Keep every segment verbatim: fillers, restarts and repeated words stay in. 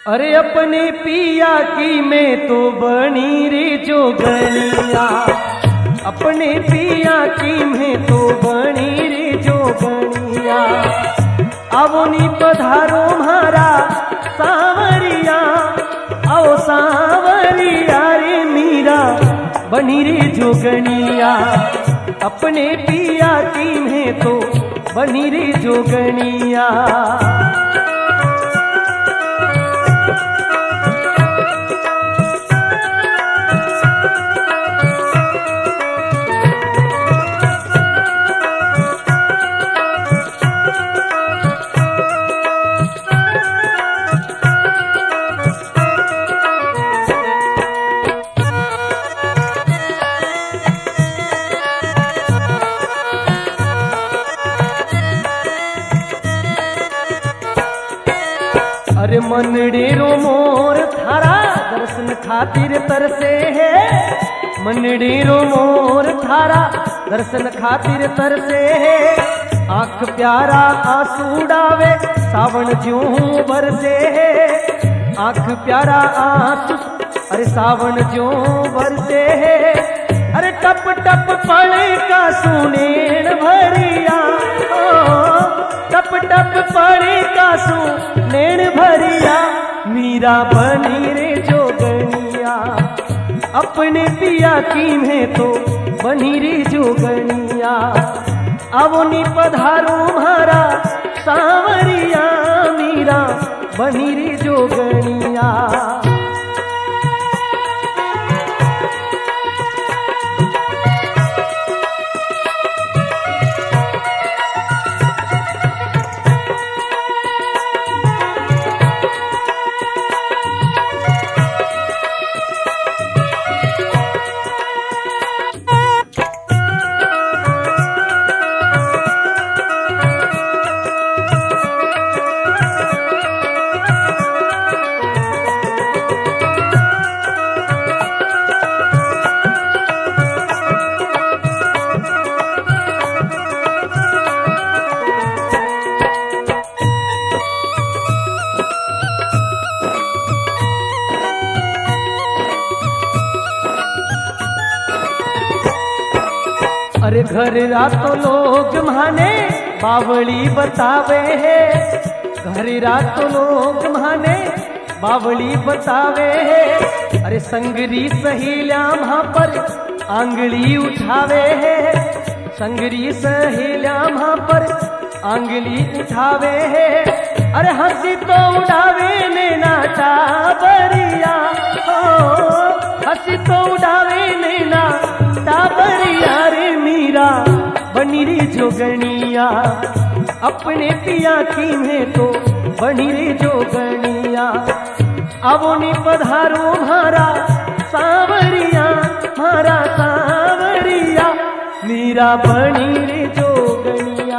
अरे अपने पिया की में तो बनी रे जोगनिया, अपने पिया की में तो बनी रे जोगनिया। आवोनी पधारो म्हारा सावरिया, आओ सावरिया रे मीरा बनी रे जोगनिया। अपने पिया की में तो बनी रे जोगनिया। अरे मनडेरो मोर थारा दर्शन खातिर तरसे है, मनडेरो मोर थारा दर्शन खातिर तरसे है। आंख प्यारा आंसू डावे सावन ज्यों बरसे है, आंख प्यारा आंसू अरे सावन ज्यों बरसे है। अरे टप टप पड़े का सुनेण भरिया, टप टप पड़े का सुनेण भरिया। मीरा बनी रे जोगनिया, अपने पिया की में तो बनी रे जोगनिया। आवोनी पधारो म्हारा सावरिया, मीरा बनी रे जोगनिया। अरे घर रातों लोग माने बावली बतावे है, घर रातों लोग माने बावली बतावे है। अरे संगरी सहेलिया वहां पर आंगली उठावे है, संगरी सहेलिया वहां पर आंगली उठावे है। अरे हंसी तो उड़ावे नैना टाबरिया, हंसी तो उड़ावे नैना टाबरिया रे मीरा बनी रे जोगनिया। अपने पिया की में तो बनी रे जोगनिया। आवोनी पधारो म्हारा सावरिया, म्हारा सावरिया मीरा बनी रे जोगनिया।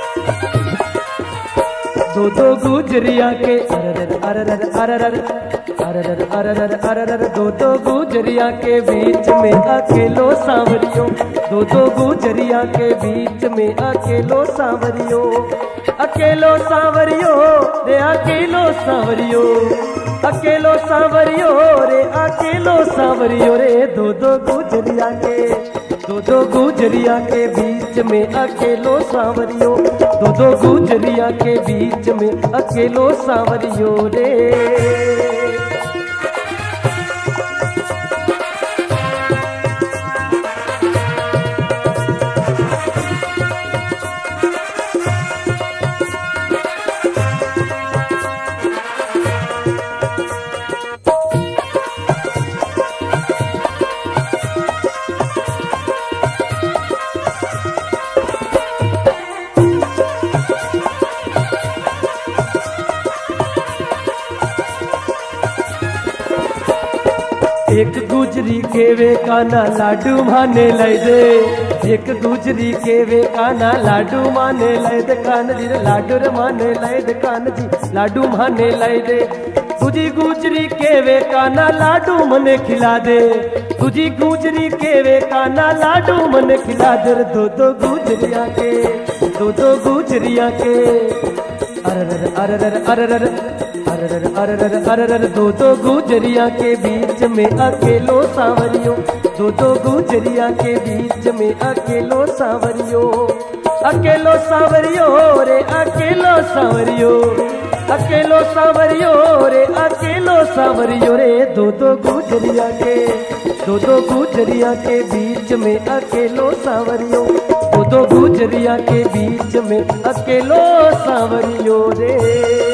दो दो गुजरिया के अरर अरर अरर अररर अररर अररर दो दो गुजरिया के बीच में अकेलो सांवरियो, दो दो गुजरिया के बीच में अकेलो सांवरियो, अकेलो सांवरियो रे अकेलो सांवरियो, अकेलो सांवरियो रे अकेलो सांवरियो रे, दो दो गुजरिया के दो दो गुजरिया के बीच में अकेलो सांवरियो, दो दो गुजरिया के बीच में अकेलो सांवरियो रे। एक गुजरी के वे काना लाडू माने लय दे, एक गुजरी के वे काना लाडू माने लय दे, कान जी लाडू रे माने लय दे, कान जी लाडू माने लय दे, तुझी गुजरी के वे काना लाडू मने खिला दे, तुझी गुजरी के वे काना लाडू मने खिला दे, दो दो गुजरिया के दो दो गुजरिया के अररर अररर अररर अररर अररर अररर दो दो गुजरिया के बीच में अकेलो सांवरियो, दो दो गुजरिया के बीच में अकेलो सांवरियो, अकेलो सांवरियो रे अकेलो सांवरियो, अकेलो सांवरियो रे अकेलो सांवरियो रे, दो दो गुजरिया के दो दो गुजरिया के बीच में अकेलो सांवरियो, दो दो गुजरिया के बीच में अकेलो सांवरियो रे।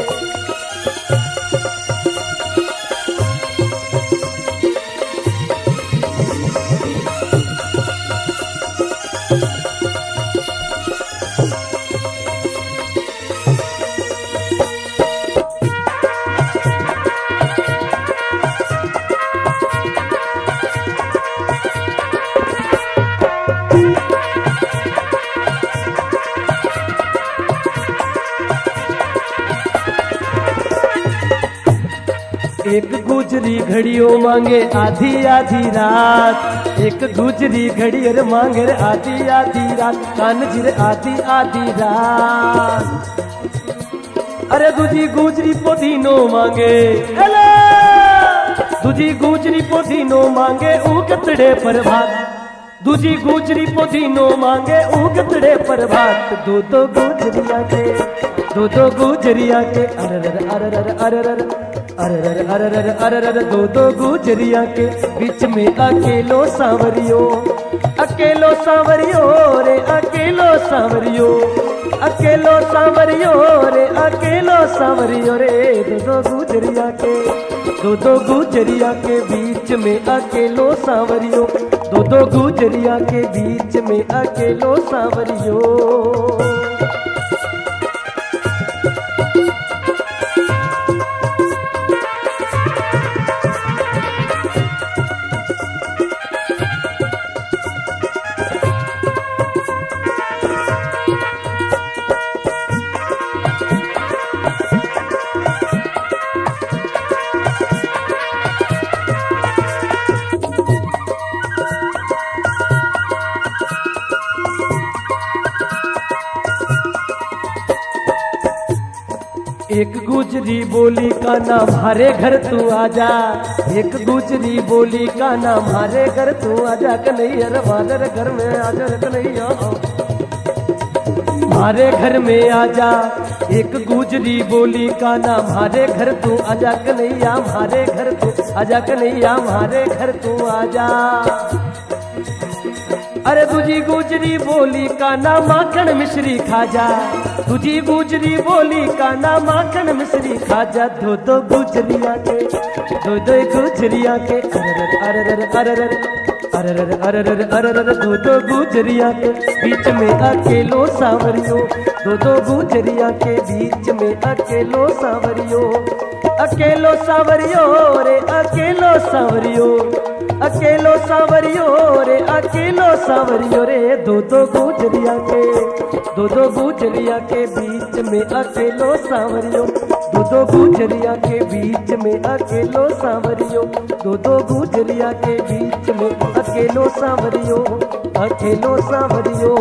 एक गुजरी घड़ियों मांगे आधी आधी रात, एक गुजरी घड़ियर मांगे आधी आधी रात, कान जी आधी आधी रात, अरे दूजी गुजरी पोदीनो मांगे, दूजी गुजरी पोदीनो मांगे उगतड़े पर भात, दूजी गुजरी पोदीनो मांगे उगतड़े पर भात, दो दो गुजरिया के दो दो गुजरिया के अररर अररर अररर अररर अररर अररर दो दो गुजरिया के बीच में अकेलो सांवरियो, अकेलो सांवरियो रे अकेलो सांवरियो, अकेलो सांवरियो रे अकेलो सांवरियो रे, दो दो गुजरिया के दो दो गुजरिया के बीच में अकेलो सांवरियो, दो दो गुजरिया के बीच में अकेलो सांवरियो। एक गुजरी बोली का नाम हरे घर तू आजा, एक गुजरी बोली का नाम हरे घर तू आजा, कन्हैया हमारे घर में आजा कन्हैया, हमारे घर में आजा, एक गुजरी बोली का नाम हरे घर तू आजा, कन्हैया हमारे घर तू आजा, कन्हैया हमारे घर तू आजा, अरे तुझी गुजरी बोली का ना माखन मिश्री खाजा, तुझी गुजरी बोली का ना माखन मिश्री खाजा, दो दो गुजरिया के दो दो गुजरिया के अररर अररर अररर अररर अररर दो दो गुजरिया के बीच में अकेलो सांवरियो, दो दो गुजरिया के बीच में अकेलो सांवरियो, अकेलो सांवरियो रे अकेलो सांवरियो, अकेलो सांवरियो रे अकेलो सांवरियो रे, दो दो गुजरिया के दो दो गुजरिया के बीच में अकेलो सांवरियो, दो दो गुजरिया के बीच में अकेलो सांवरियो, दो दो गुजरिया के बीच में अकेलो सांवरियो, अकेलो सांवरियो।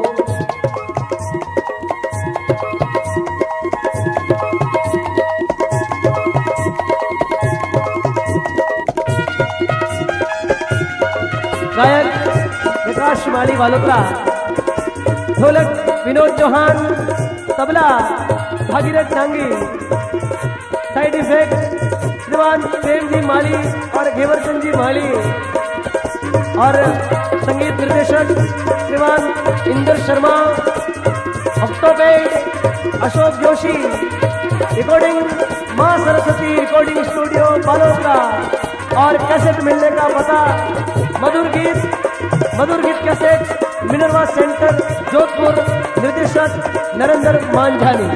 गायक प्रकाश माली वालोत्रा, ढोलक विनोद चौहान, तबला भागीरथ डांगी, साइड इफेक्ट श्रीमान प्रेम जी माली और घेवरचंद जी माली, और संगीत निर्देशक श्रीमान इंद्र शर्मा, ऑक्टोपेड अशोक जोशी, रिकॉर्डिंग मां सरस्वती रिकॉर्डिंग स्टूडियो बालोतरा। और कैसेट मिलने का पता मधुर गीत, मधुर गीत कैसेट मिनरवा सेंटर जोधपुर, निर्देशक नरेंद्र मांझानी।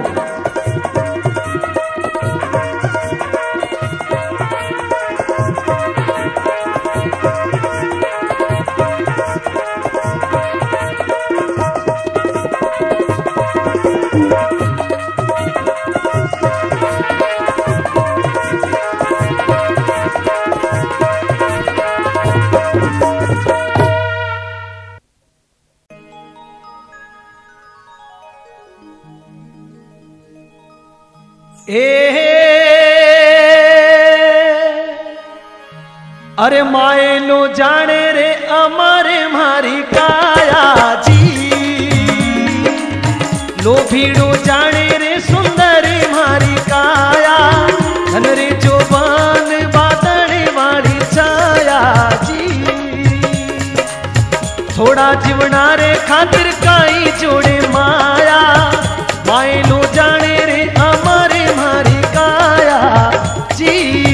अरे माए लो जाने रे अमरे मारी काया जी, लो भीड़ो जाने रे सुंदरी मारी काया, धनरे जोबान बादड़े वाली छाया जी। थोड़ा जीवना रे खातिर काई जोड़े माया, माए लो जाने रे अमरे मारी काया जी।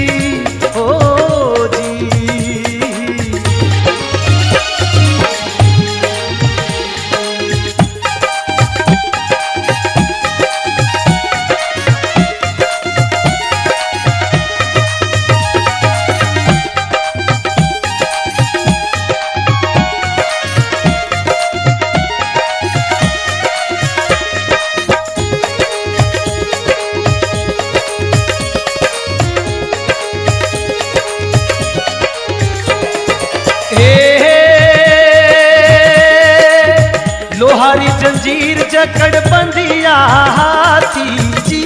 लोहारी जंजीर जकड़ बंदिया हाथी जी,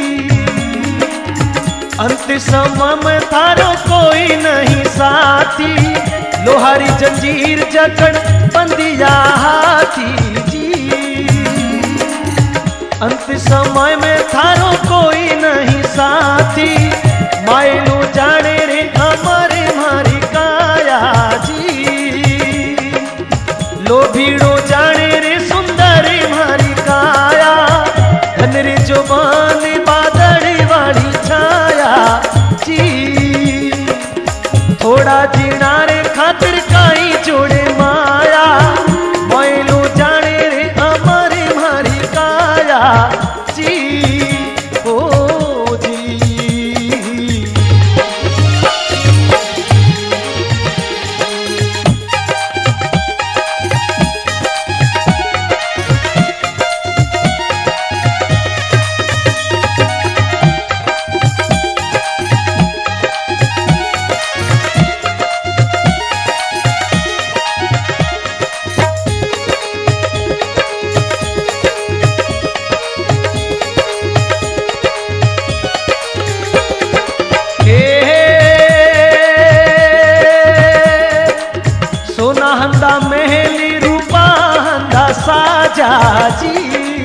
अंत समय में थारो कोई नहीं साथी। लोहारी जंजीर जकड़ बंदिया हाथी जी, अंत समय में थारो कोई नहीं साथी। मायलो जाने रे हमारे मारी काया जी, लो भीड़ो जाने रे सुंदरी मारी काया, धनरे जुबान बादड़ी वाली छाया जी। थोड़ा जीना रे खातिर काई जोड़े माया, मायलो जाने रे हमारे मारी काया जी। ओ जी महली रूपा हंदा साजा जी,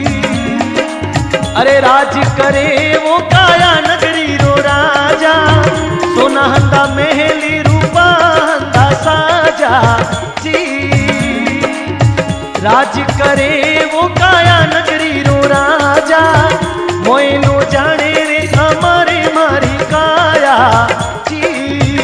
अरे राज करे वो काया नगरी रो राजा। सोना हंदा महली रूपा हंदा साजा जी, राज करे वो काया नगरी रो राजा। मोयलो जाने रे हमारे मारी काया जी,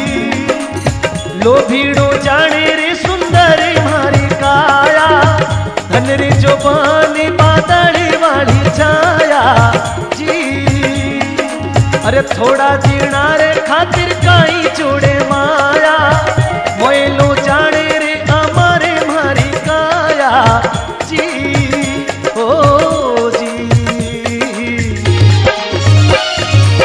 लो भीड़ो जाने रे सुंदरी मारी काया, धनरे जुबानी बादड़ी वाली छाया जी। अरे थोड़ा जीना रे खातिर काई जोड़े माया, मोयलो जाने रे हमारे मारी काया जी। ओ जी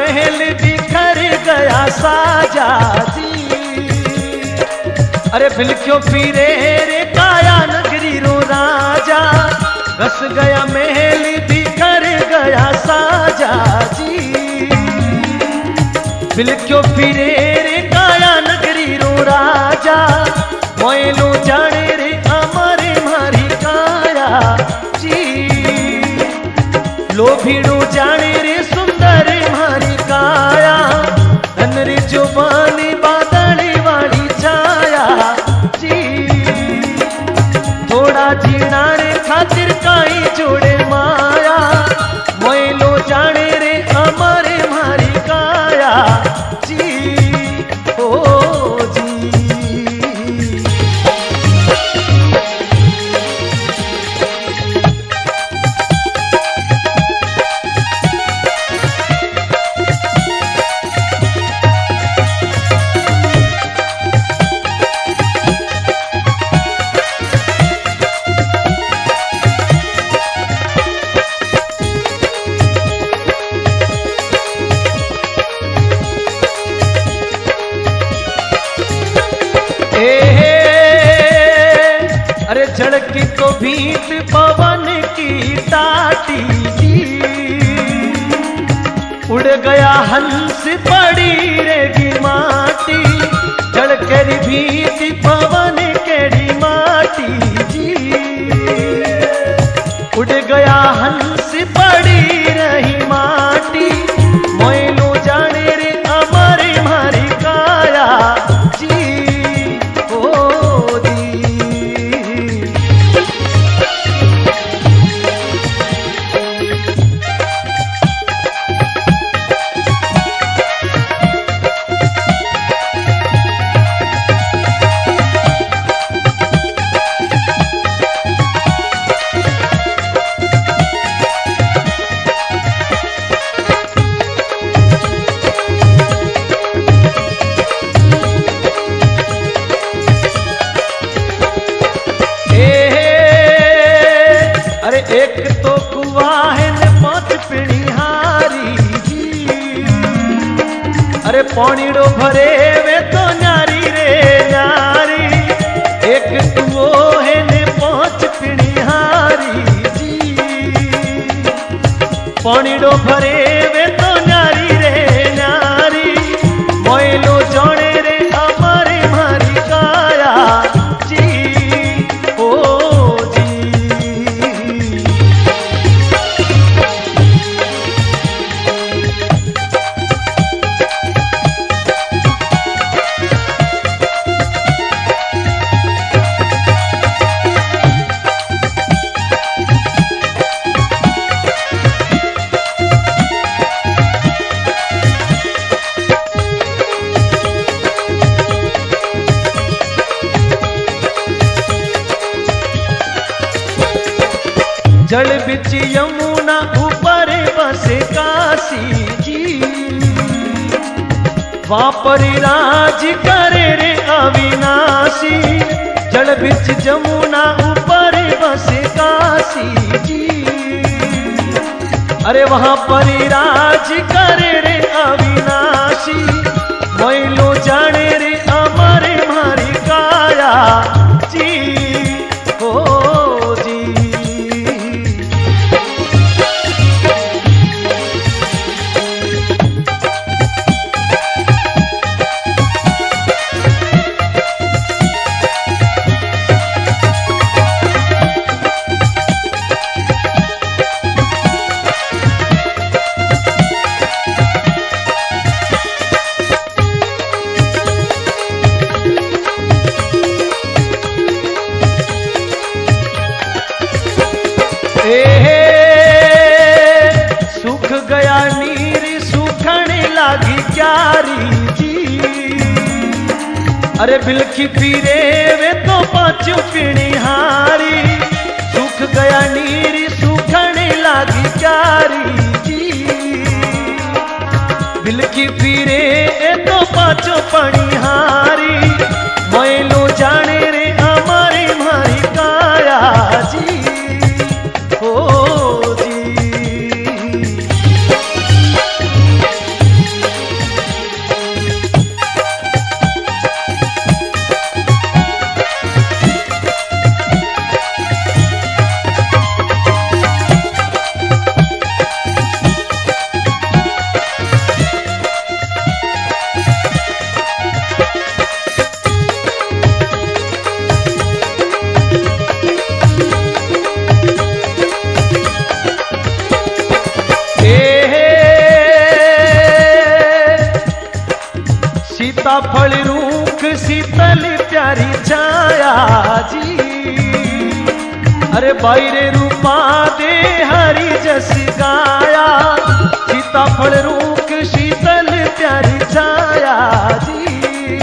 महल बिखर गया साजा जी। अरे बिलख्यो फिरे रे काया नगरी रो राजा, घस गया महल बिखर गया साजा जी। बिलख्यो फिरे रे काया नगरी रो राजा, मोयलो जाने रे अमरे मारी काया जी। लोभीड़ो जाने रे सुंदर मारी काया, धन रे जुबानी बादली वाली छाया जी। थोड़ा जीना रे खातिर काई जोड़े माया, मोयलो जाने रे अमरे मारी काया जी। ओ जी झड़की तो भीत पवन की टाटी जी। उड़ गया हंस पड़ी रेगी माटी, झड़कर भीत पवन केड़ी माटी जी। उड़ गया हंस पड़ी रही माटी, मोयलो जाने रे अमरे मारी काया जी। एक तो कुआ है न पांच पिणिहारी जी। अरे पौनीड़ो भरे वे तो न्यारी रे न्यारी, एक कुओ है न पांच पिणिहारी जी। पौनीड़ो भरे वे तो न्यारी रे न्यारी, मोयलो जोड़े रे अमरे मारी काया जी। ओ जल बिच यमुना ऊपर बसे काशी जी। वहां पर राज करे रे अविनाशी, जल बिच यमुना ऊपर बसे काशी जी। अरे वहां पर राज करे रे अविनाशी, मोयलो जाने रे अमरे मारी काया जी। ओ सूख गया नीर सूखने लागी क्यारी जी। अरे बिलखी फिरे वे तो पांचू पिणिहारी, सूख गया नीर सूखने लागी क्यारी जी। बिलखी फिरे तो पांचो पणिहारी, मोयलो जाने रे हमारे मारी काया जी। ओ जी सीताफल रूख शीतल प्यारी छाया जी। अरे बाईरे रूपा दे हरी जस गाया, सीताफल रूख शीतल प्यारी छाया जी।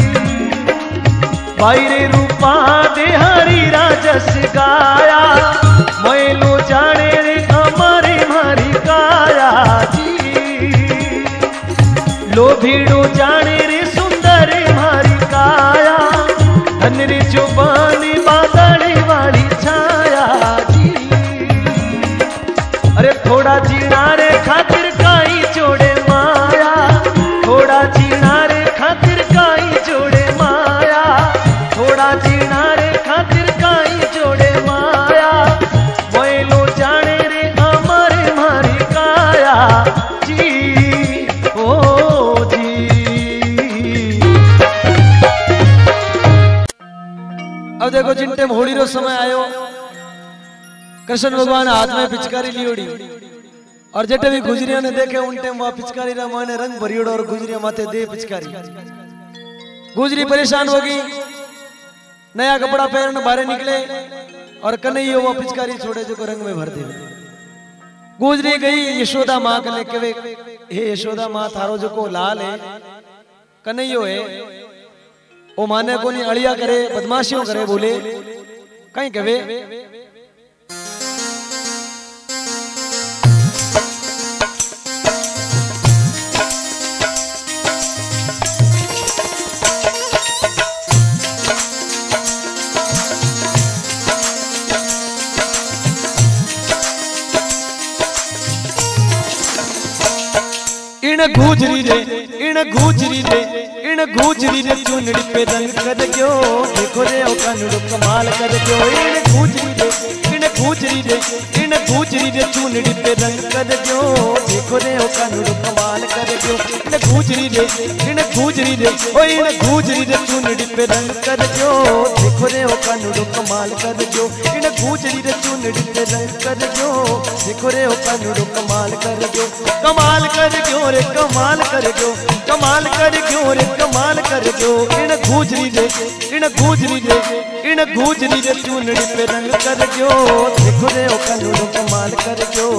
बाईरे रूपा दे हरी राजस गाया, मैलो जाने रे अमारे मारी काया जी। लोभीड़ो जाने रे सुंदर मारी काया, धन रे जुबानी बादल वाली छाया जी। अरे थोड़ा जीना रे खातिर काई जोड़े माया, थोड़ा जीना रे खातिर काई जोड़े माया, थोड़ा जीना रे खातिर काई जोड़े माया। मैलो जाने रे अमर मारी काया जी, ओ जी। अब देखो जिन टाइम होली रो समय आयो, कृष्ण भगवान हाथ में पिचकारी लियोड़ी, और जेटे भी गुजरिया ने देखे उन टाइम वह पिचकारी रा माने रंग भरियोड़ो और गुजरिया माथे दे पिचकारी। गुजरी परेशान होगी, नया कपड़ा पहनने बाहर निकले और कन्हैया वो पिचकारी छोड़े जो को रंग में भर दे। गुजरी गई यशोदा माँ के लेके, हे यशोदा माँ थारो जो को लाल है कन्हैयो है, वो माने को नहीं अड़िया करे बदमाशियों करे, बोले कहीं कहे इन गुजरी रे इन गुजरी रे इन गुजरी रे चुनड़ी पे रंग कर गयो, देखो रे ओ कानूड़ कमाल कर गयो। इन गुजरी रे इन गुजरी रे इन गुजरी रे चुनड़ी पे रंग कर गयो, देखो रे ओ कानूड़ कमाल कर गयो। इन गुजरी रे इन गुजरी रे ओ इन गुजरी रे चुनड़ी पे रंग कर गयो, देखो रे ओ कानूड़ कमाल कर गयो। इन गुजरी रे चुनड़ी पे रंग कर गयो, देखो रे ओ कानूड़ कमाल कर गयो। कमाल कर गयो रे कमाल कर गयो, कमाल कर गयो रे कमाल कर गयो। इन गुजरी रे इन गुजरी रे इन गुजरी रे चुनड़ी पे रंग कर गयो, देखो रे ओ कानूड़ कमाल कर गयो।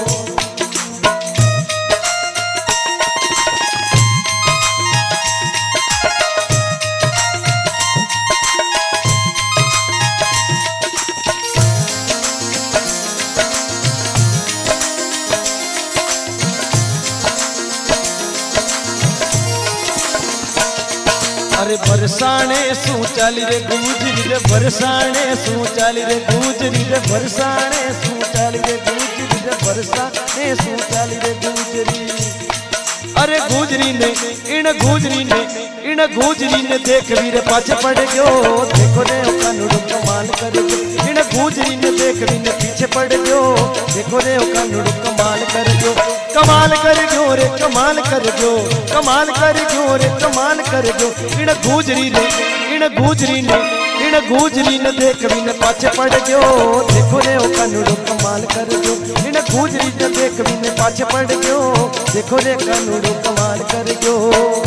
अरे बरसाने सू चाली रे गुजरी रे, बरसाने सू चाली रे गुजरी रे, बरसाने सू चाली रे गुजरी रे, बरसाने सू चाली रे गुजरी। अरे गुजरी ने इन गुजरी ने इन गुजरी ने देख वीरे पाछे पड़ गयो, देखो रे ओ कानूड़ कमाल कर गयो। इन गुजरी ने देख वीरे पीछे पड़ गयो, देखो रे ओ कानूड़ कमाल कर गयो। कमाल कर गयो रे कमाल कर गयो, कमाल कर गयो रे कमाल कर गयो। इन गुजरी ने इन गुजरी ने इन गुजरी ने देख वीरे पाछे पड़ गयो, देखो रे ओ कानूड़ कमाल कर गयो। इन गुजरी ने देख वीरे पाछे पड़ गयो, देखो रे कानूड़ कमाल कर गयो।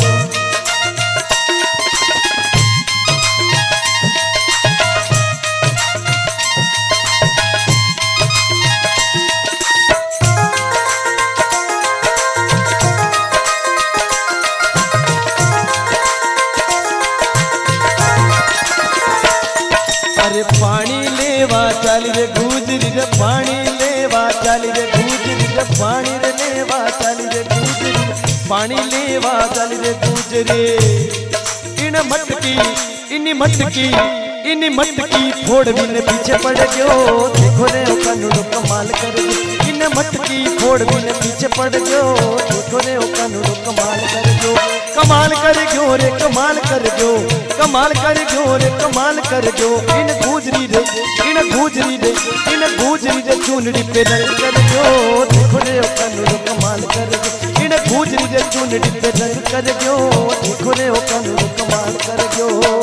अरे पानी लेवा चाली रे गुजरी रे, पानी लेवा चाली रे गुजरी रे, पानी रे लेवा चाली रे गुजरी रे, पानी लेवा चाली रे गुजरी। इन मटकी इन मटकी इन मटकी फोड़ बिन पीछे पड़ गयो, देखो रे ओ कानूड़ कमाल कर गयो। इन मटकी फोड़ बिन पीछे पड़ गयो, देखो रे ओ कानूड़ कमाल कर गयो। कमाल कर गयो रे कमाल कर गयो, कमाल कर गयो रे कमाल कर गयो। इन गुजरी रे इन गुजरी रे इन गुजरी रे चुनड़ी पे रंग कर गयो, देखो रे ओ कानूड़ कमाल कर गयो। इन गुजरी रे चुनड़ी पे रंग कर गयो, देखो रे ओ कानूड़ कमाल कर गयो।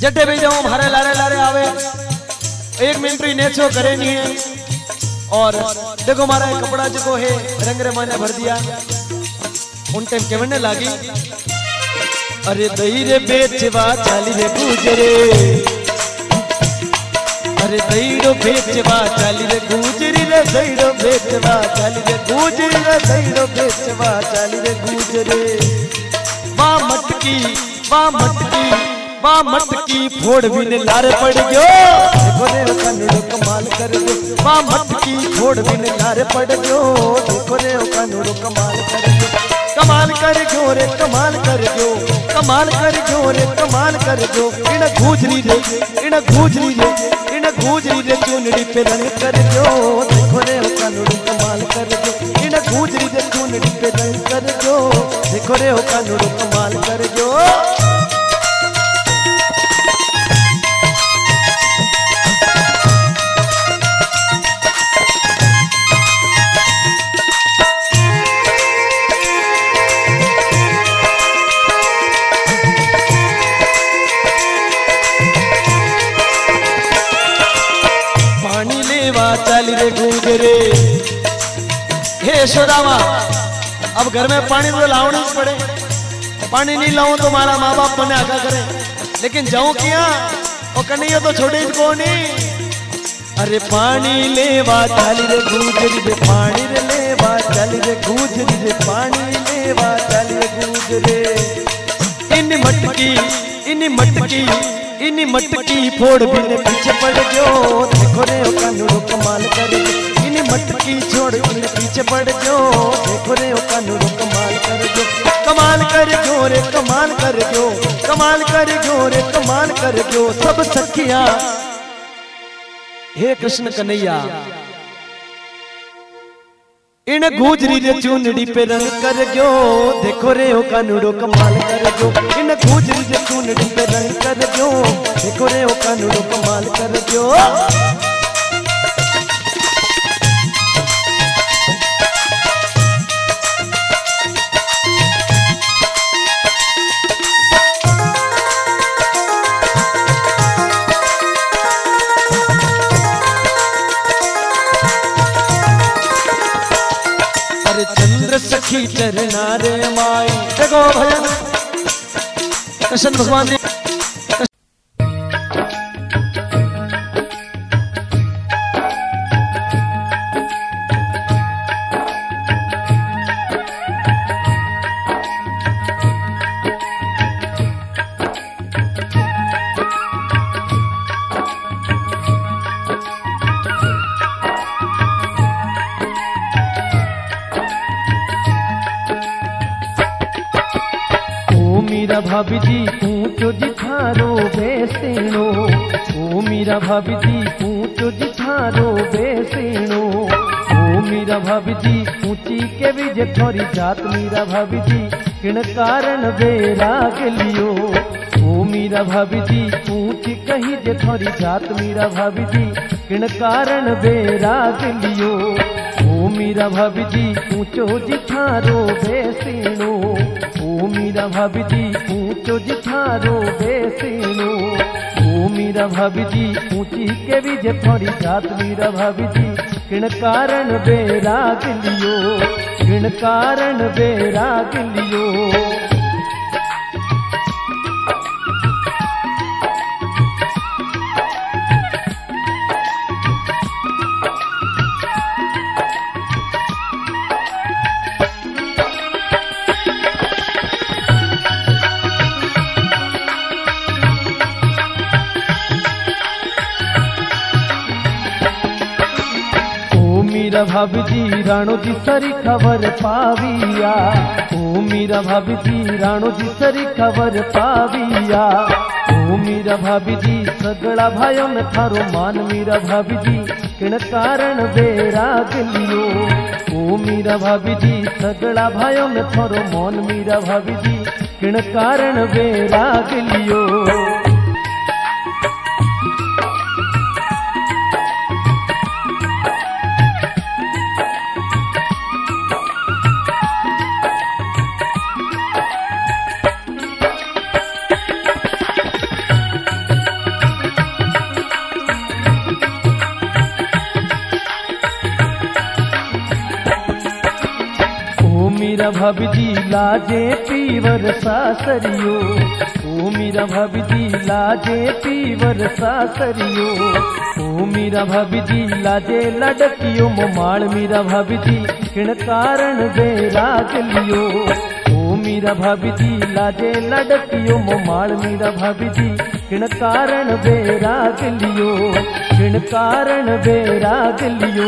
जटे भी जाऊं हमारे लारे लारे आवे एक मिनट ही नेचो करे नहीं है। और देखो हमारा एक कपड़ा जो है रंग रमाने भर दिया उन टाइम केवने लागी अरे दही रे बेचवा चाली रे गुजरे अरे दही रो बेचवा चाली रे गुजरी रे दही रो बेचवा चाली रे गुजरी रे दही रो बेचवा चाली रे गुजरे वाह मटकी वाह मटकी वाह मटकी फोड़ भी ने लारे पड़ गयो देखो रे कानून कमाल कर गयो वाह मटकी फोड़ भी ने लारे पड़ गयो देखो रे कानून कमाल कर गयो कमाल कर गयो रे कमाल कर गयो कमाल कर गयो रे कमाल कर गयो इन गुजरी रे इन गुजरी रे इन गुजरी रे चुनड़ी पे रंग कर गयो देखो रे कानून कमाल कर गयो इन गुजरी रे चुनड़ी पे रंग कर गयो देखो रे कानून कमाल कर गयो। चाली रे गुजरे हे यशोदामा अब घर में पानी तो लावना ही पड़े पानी नहीं लाऊं तो हमारा माँ बाप मने आगा करे लेकिन जाऊं किया और कन्हैया तो छोटे को नहीं अरे पानी लेवा चाली रे गुजरी रे पानी रे लेवा चाली रे गुजरी रे पानी लेवा चाली रे गुजरे इन मटकी इन मटकी इन मटकी फोड़ भी ने पीछे पड़ गयो देखो रे कानून कमाल कर इन मटकी छोड़ भी ने पीछे पड़ गयो देखो रे कानून कमाल कर गयो कमाल कर गयो रे कमाल कर गयो कमाल कर गयो रे कमाल कर गयो सब सखिया हे कृष्ण कन्हैया इन गुजरी रे चुनड़ी पे रंग कर गयो देखो रे ओ कानूड़ो कमाल कर गयो इन गुजरी रे चुनड़ी पे रंग कर गयो देखो रे ओ कानूड़ो कमाल कर गयो। चंद्र सखी चरना रे माई देखो भजन कृष्ण भगवान ने मीरा भाभी जी पूछो जिठारो बेसेणो ओ मीरा भाभी जी पूछो जिठारो बेसेणो ओ मीरा भाभी जी ऊंची के भी जे थोड़ी जात मीरा भाभी जी किण कारण बेराग लियो ओ मीरा भाभी जी ऊंची कही जे थोड़ी जात मीरा भाभी जी किण कारण बेराग लियो ओ मीरा भाभी जी ऊंचो जिठारो बेसेणो ओ मीरा भाभी जी ऊंचो जिठारो बेसेणो ओ मीरा भाभी जी ऊंची के भी जे थोड़ी जात मीरा भाभी जी किण कारण बेराग लियो किण कारण बेराग लियो। मीरा भाभी जी राणो जी सरी खबर पाविया ओ मीरा भाभी जी राणो जी सरी खबर पाविया ओ मीरा भाभी जी सगड़ा भाइयों में थारो मान मीरा भाभी जी किण कारण बेराग लियो ओ मीरा भाभी जी सगड़ा भाइयों में थारो मान मीरा भाभी जी किण कारण बेराग लियो। मीरा भाभी जी लाजे पीवर सासरियो, ओ मीरा भाभी जी लाजे पीवर सासरियो, ओ मीरा भाभी जी लाजे लड़कियो मोमाल मीरा भाभी जी किण कारण बेराग लियो, ओ मीरा भाभी जी लाजे लड़कियो मोमाल मीरा भाभी जी किण कारण बेराग लियो, किण कारण बेराग लियो।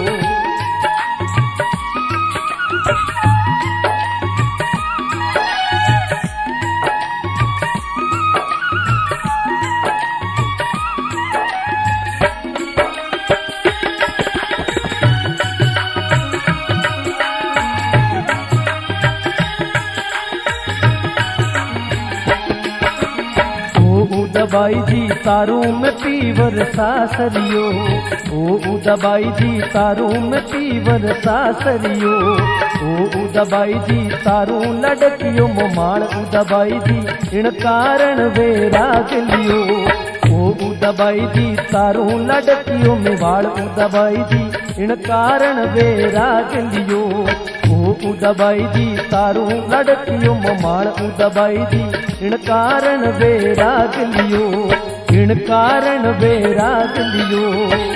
उदबाई जी तारू में पीवर सासरियो, ओ उदबाई जी तारू में पीवर सासरियो, ओ उदबाई जी तारू लड़कियो मोमाल उदबाई जी इन कारण बेराग लियो, ओ उदबाई जी तारू लड़कियो मेवाड़ उदबाई जी इन कारण बेराग लियो, ओ उदबाई जी तारू लड़कियो मोमाल उदबाई जी इन कारण बेराग लियो, इन कारण बेराग लियो।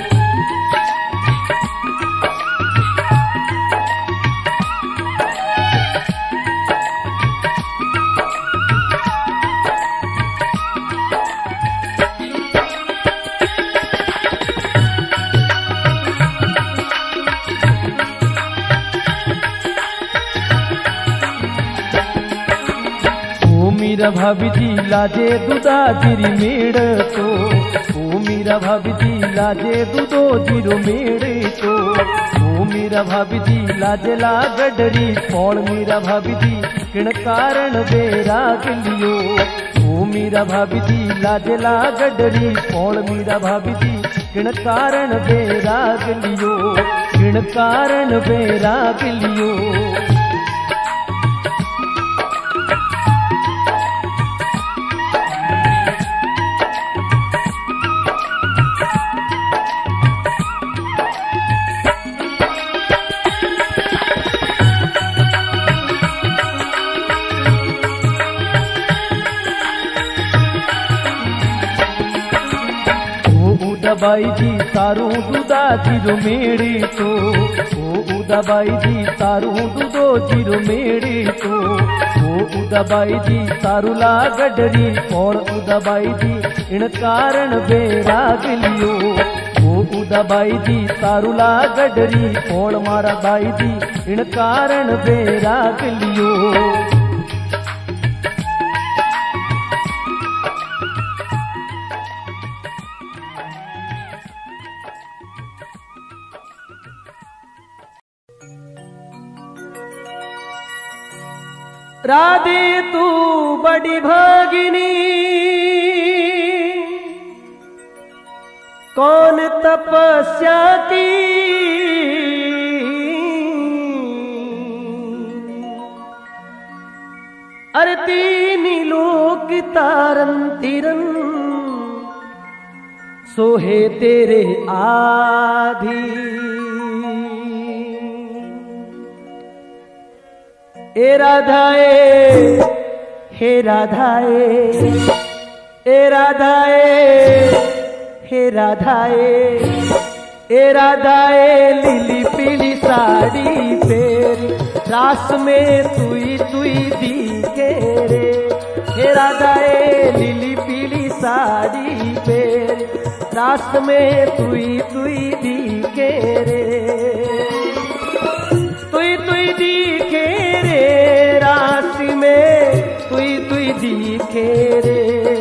मीरा भाभी जी लाजे दूधा जीरी मेड़ तो, ओ मीरा भाभी जी लाजे दूधो जीरो मेड़ तो, ओ मीरा भाभी जी लाजे ला गडरी फौल मीरा भाभी जी किण कारण बेराग लियो, ओ मीरा भाभी जी लाजे ला गडरी फौल मीरा भाभी जी किण कारण बेराग लियो, किण कारण बेराग लियो। उदबाई जी तारू दूधा जीरो मेड़ी तो, ओ उदबाई जी तारू दूधो जीरो मेड़ी तो, ओ उदबाई जी तारू ला गडरी और उदबाई जी इन कारण बेराग लियो, ओ उदबाई जी तारू ला गडरी और मारा बाई जी इन कारण बेराग लियो। राधे तू बड़ी भागिनी, कौन तपस्या की, अरे तीनी लोक तारन तिरन सोहे तेरे आधी, ए राधाए हे राधाए, ए राधाए हे राधाए, ए राधाए लीली पीली साड़ी पेरी रास में तुई तुई दिखे रे, हे राधाए लीली पीली साड़ी पेरी रास में तुई तुई दिखे रे, तुई तुई दिखे रे रास में तुई तुई दिखे रे,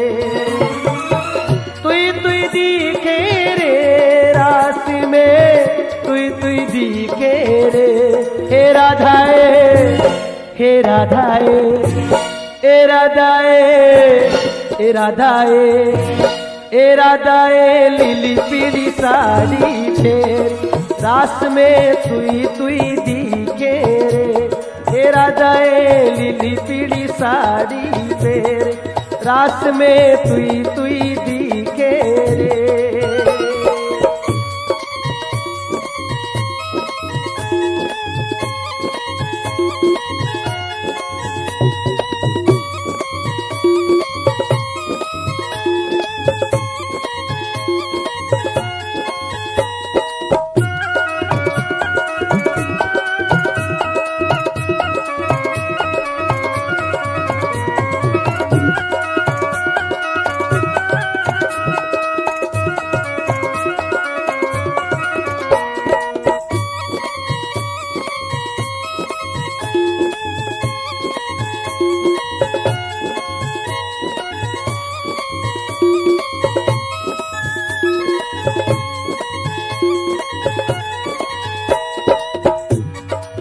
तुई तुई दिखे रे रास में तुई तुई दिखे रे, हे राधाए हे राधाए, ए राधाए ए राधाए, ए राधाए लीली पीली साड़ी फेर रास में तुई तुई दिखे रे, हे राधाए लीली पीली साड़ी फेर रास में तुई तुई दिखे रे।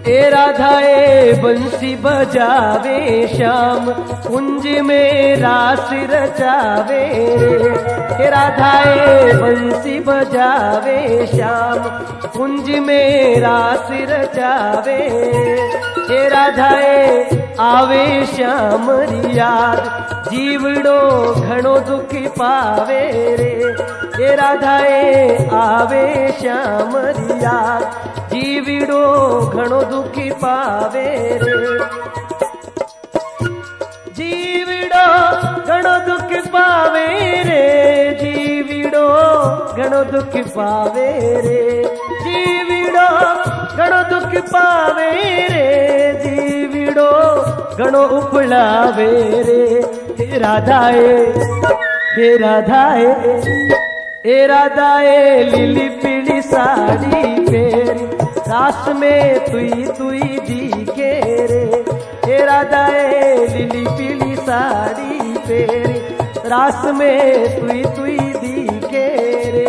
ए राधाए बंसी बजावे श्याम कुंज में रास रचावे रे। हे राधाए बंसी बजावे श्याम कुंज में रास रचावे। हे राधाए आवे श्याम री याद जीवड़ो घणो दुख पावे रे। हे राधाए आवे श्याम री याद जीवड़ो घणो दुख पावे रे। जीवड़ो घणो दुख पावे रे। जीवड़ो घणो दुख पावे रे। जीवड़ो घणो दुख पावे रे। जीवड़ो घणो उपलावे रे। हे राधाए हे राधाए हे राधाए लिली पीली साड़ी फेरी रास में तुई तुई दिखे रे। हे राधाए लिली पीली साड़ी फेरी रास में तुई तुई दिखे रे।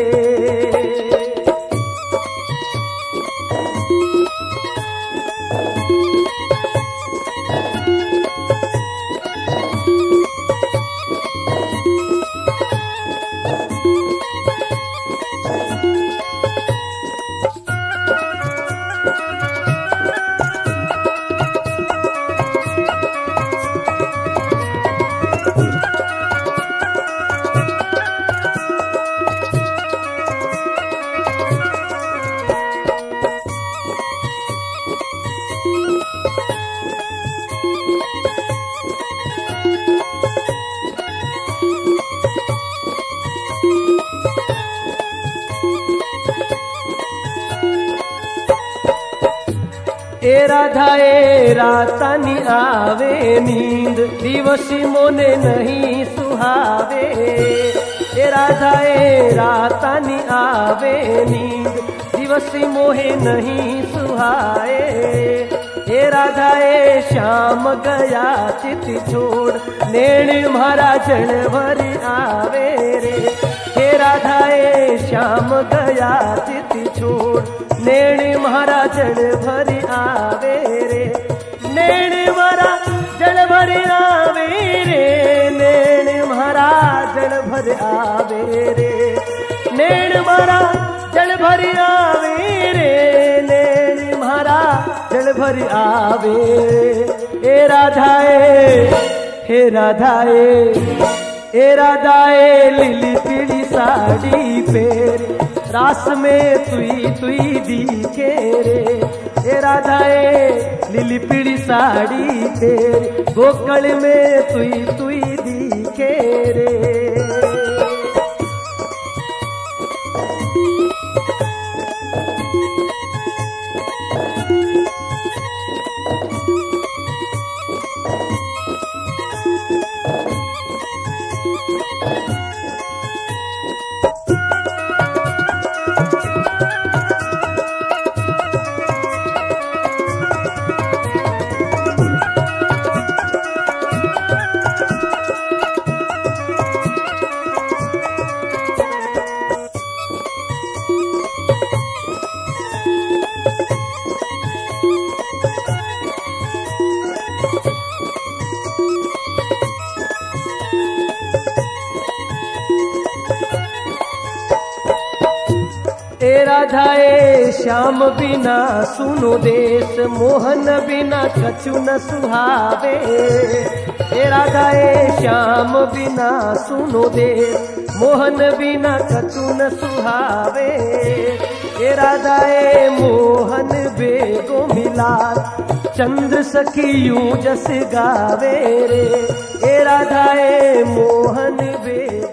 ए राधाए रातानी आवे नींद दिवसी मोने नहीं सुहावे। ए राधाए रातानी आवे नींद दिवसी मोहे नहीं सुहाए। ए राधाए श्याम गया चित छोड़ नैण मारा जल भर आवे रे। हे राधाए श्याम गया चित छोड़ नैण मारा जल भर आवे रे। नैण मारा जल भर आवे रे। नैण मारा जल भर आवे रे। नैण मारा जल भर आवे रे। नैण मारा जल भर आवे। ए राधाए हे राधाए ए राधाए लिली पीली साड़ी फेरी रास में तुई तुई दिखे रे। ए राधाए लिली पीली साड़ी फेरी गोकल में तुई तुई दिखे रे। ए राधाए श्याम बिना सुनो देश मोहन बिना कछु न सुहावे। ए राधाए श्याम बिना सुनो देश मोहन बिना कछु न सुहावे। ए राधाए मोहन बेगो मिला चंद्र सखी यूं जस गावे रे। ए राधाए मोहन बे